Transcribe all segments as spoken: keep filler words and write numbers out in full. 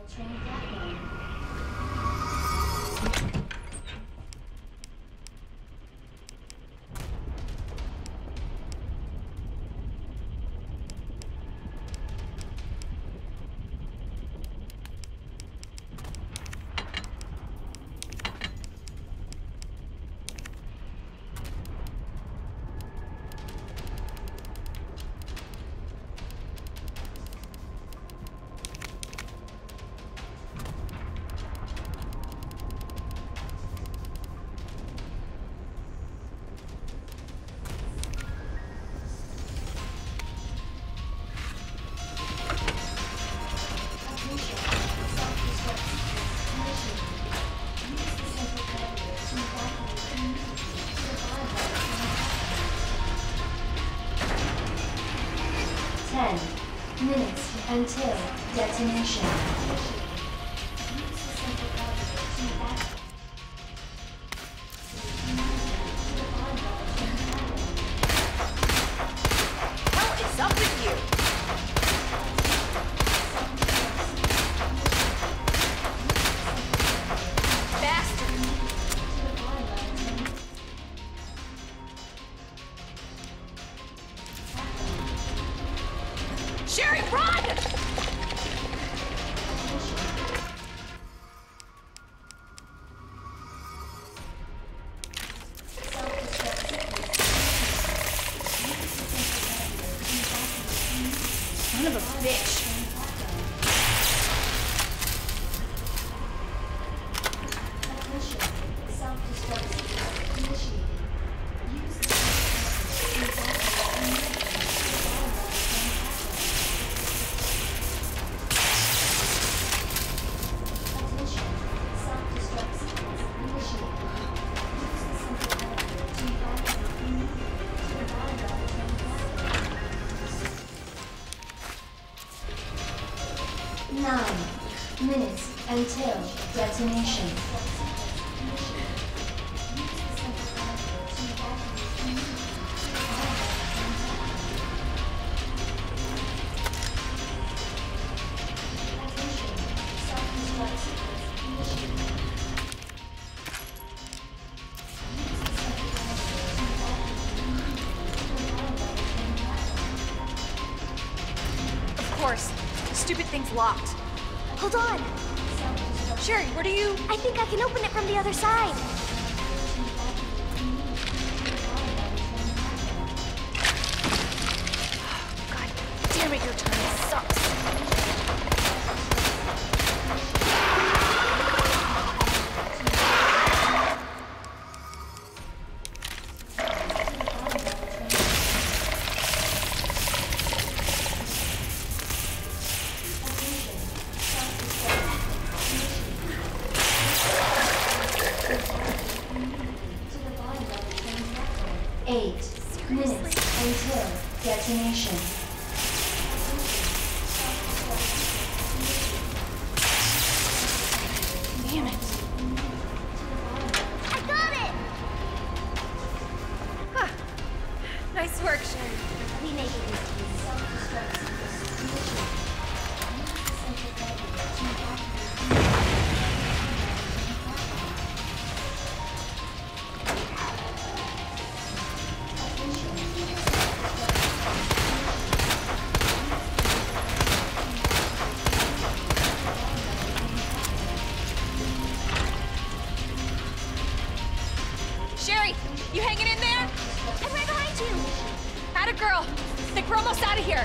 Train platform. Ten minutes until detonation. What is up with you? Sherry, run! Son of a bitch. Nine minutes until detonation. Of course. The stupid thing's locked. Hold on. Sherry, where do you... I think I can open it from the other side. God damn it, your turn sucks. Eight minutes until detonation. Damn it. I got it! Huh. Nice work, Sherry. We made it. Sherry, you hanging in there? I'm right behind you! Atta girl. Think we're almost out of here.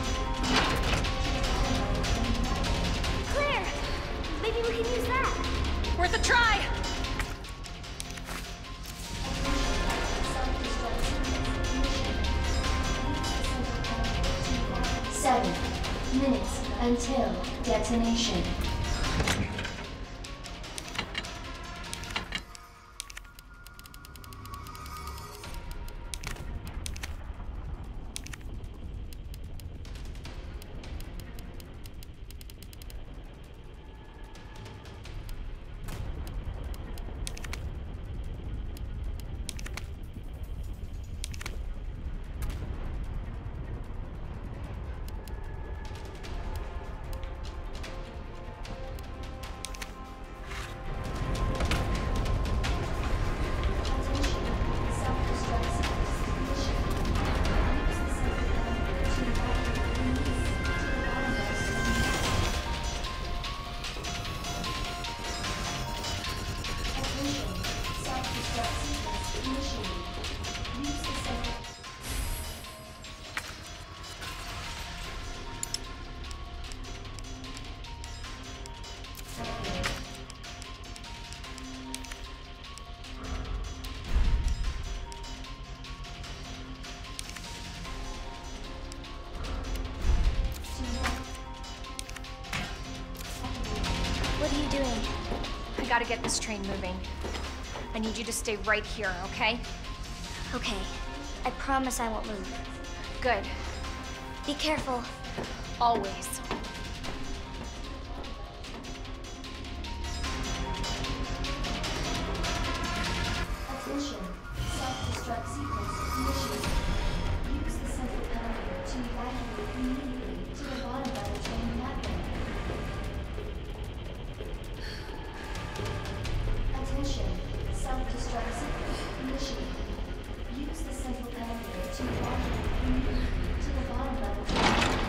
Claire! Maybe we can use that. Worth a try. Seven minutes until detonation. What are you doing? I gotta get this train moving. I need you to stay right here, okay? Okay. I promise I won't move. Good. Be careful. Always. Attention. Self-destruct sequence initiated. Use the central elevator to evacuate immediately to the bottom of the train platform. Attention. Self-destruct sequence initiated. Use the central elevator to evacuate immediately to the bottom of the train platform.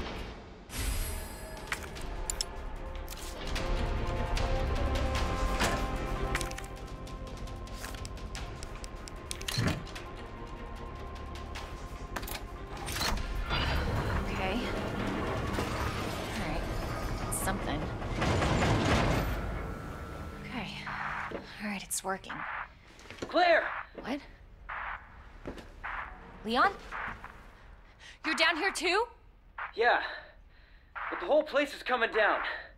Okay. Alright. That's something. Okay. Alright, it's working. Claire! What? Leon? You're down here too? Yeah, but the whole place is coming down.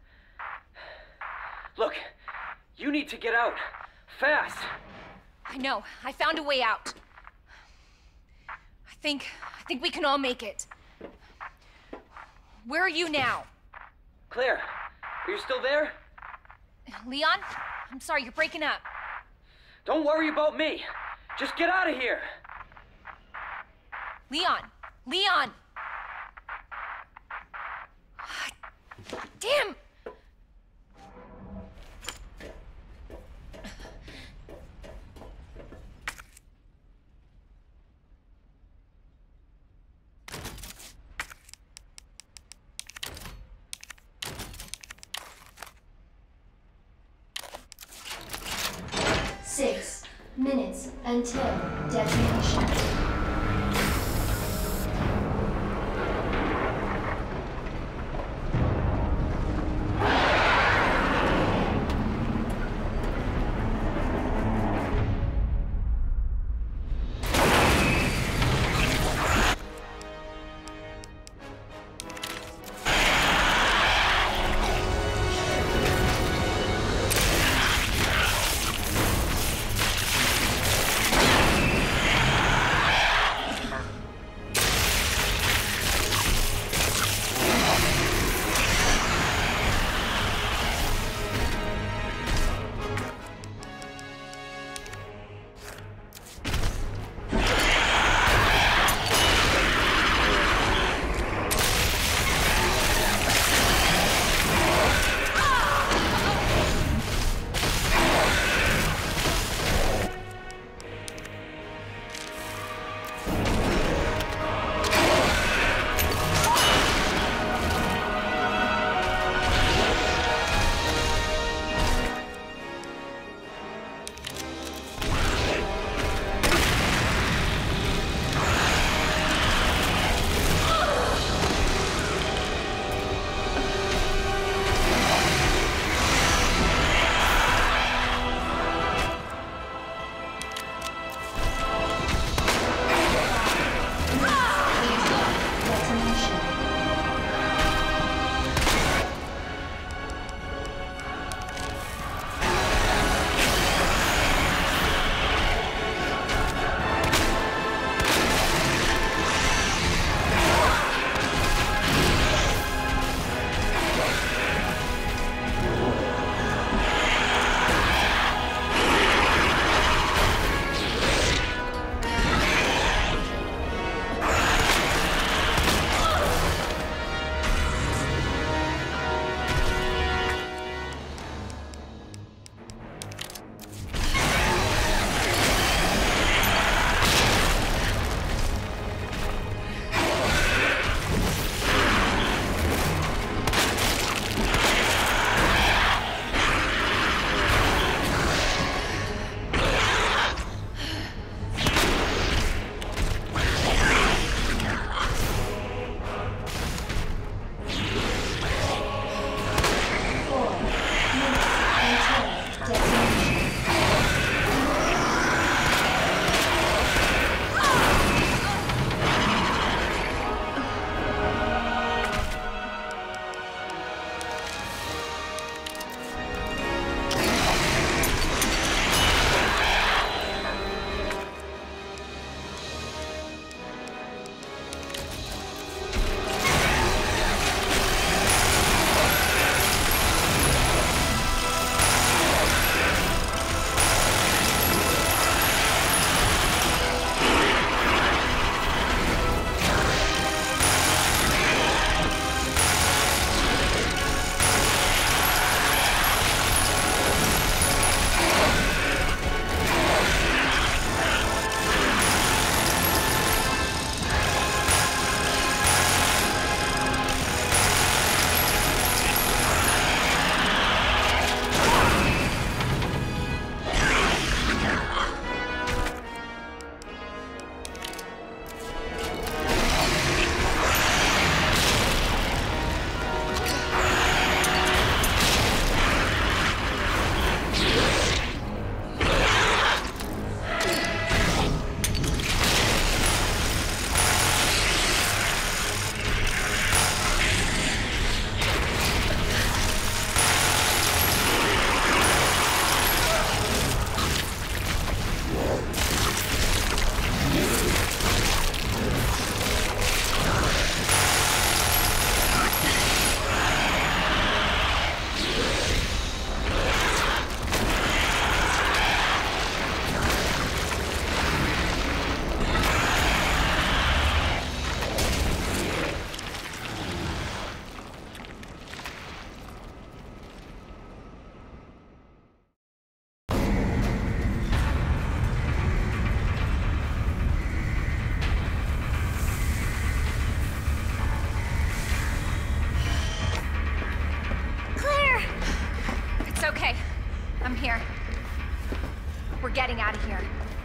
Look, you need to get out. Fast! I know. I found a way out. I think... I think we can all make it. Where are you now? Claire, are you still there? Leon? I'm sorry, you're breaking up. Don't worry about me. Just get out of here. Leon! Leon! Damn! Six minutes until detonation. okay. I'm here. We're getting out of here.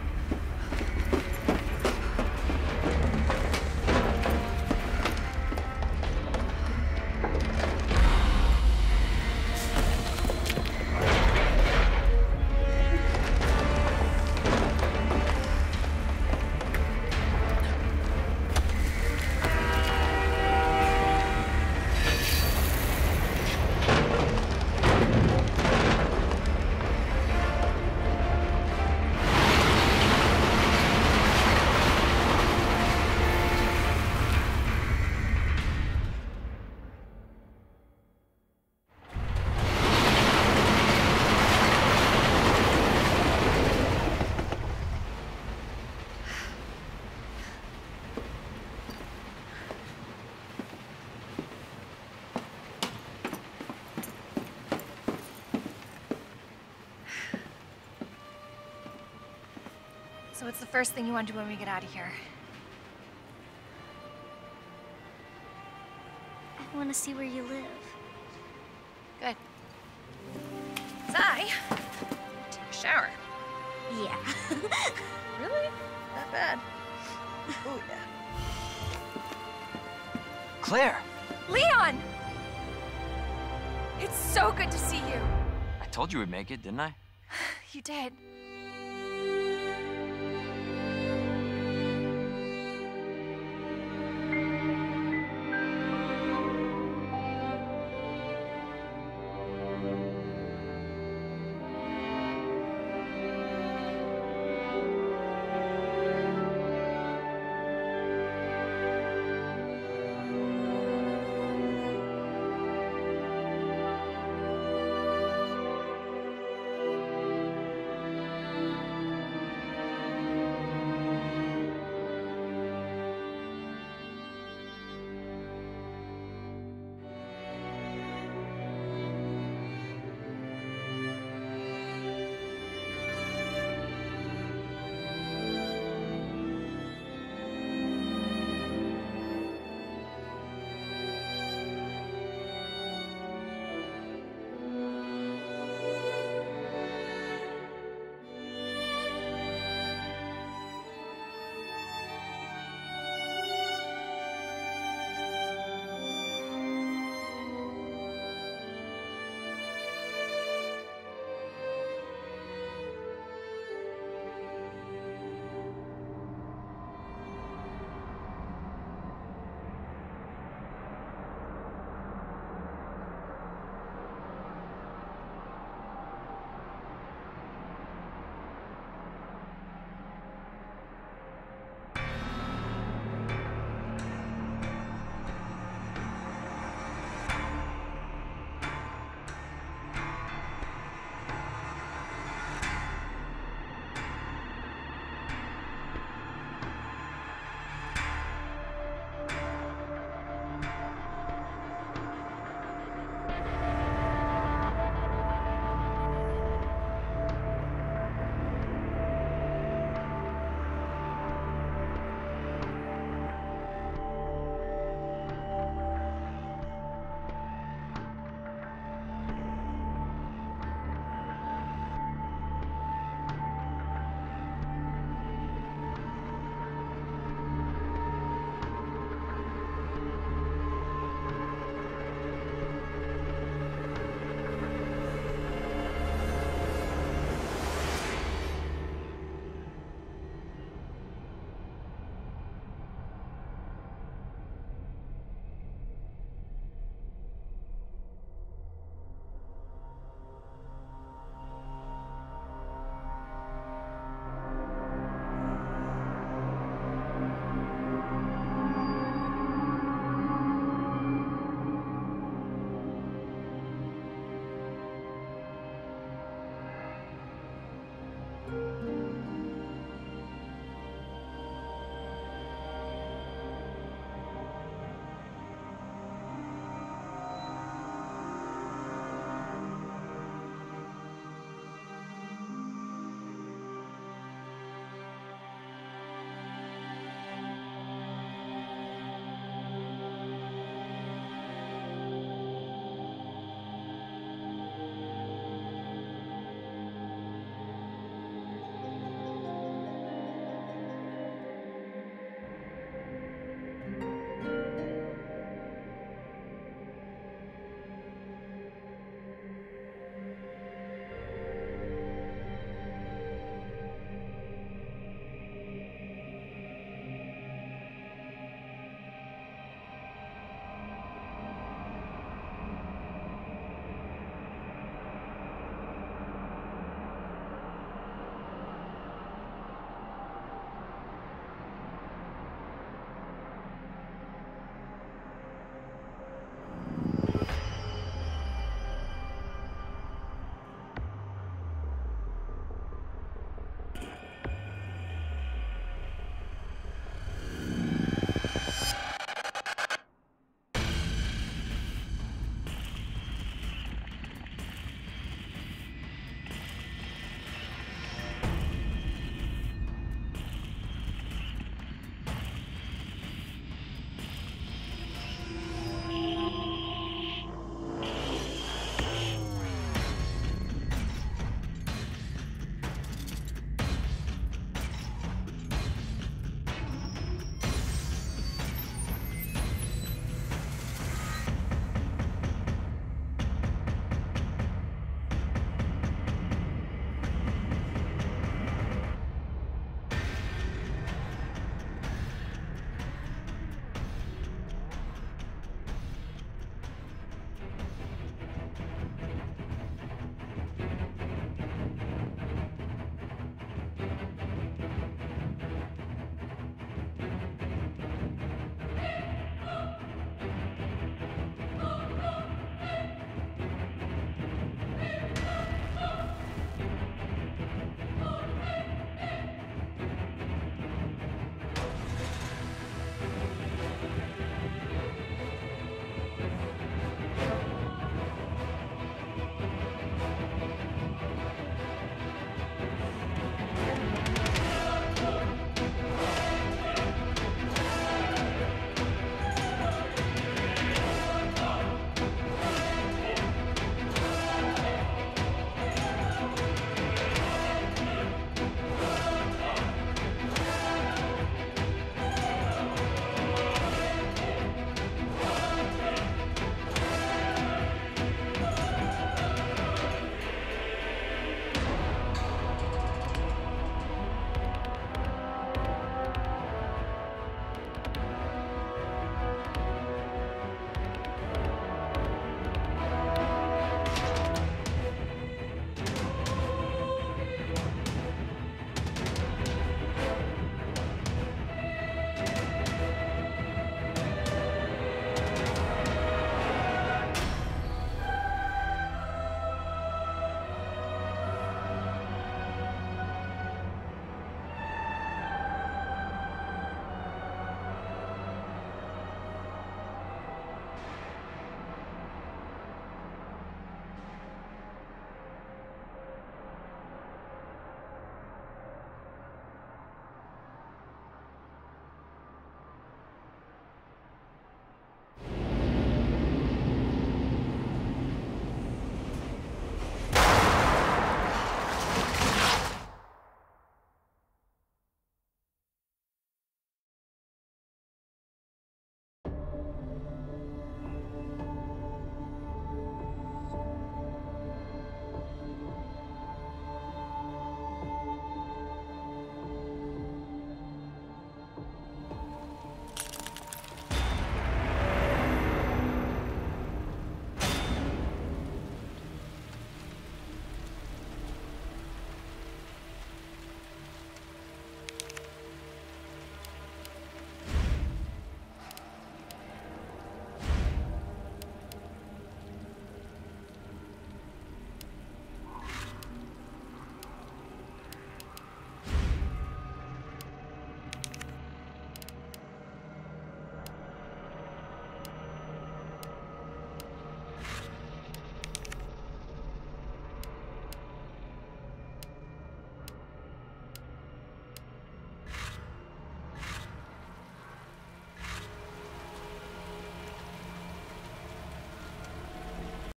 So what's the first thing you want to do when we get out of here? I want to see where you live. Good. 'Cause I take a shower. Yeah. Really? That bad? Oh, yeah. Claire! Leon! It's so good to see you. I told you we'd make it, didn't I? You did.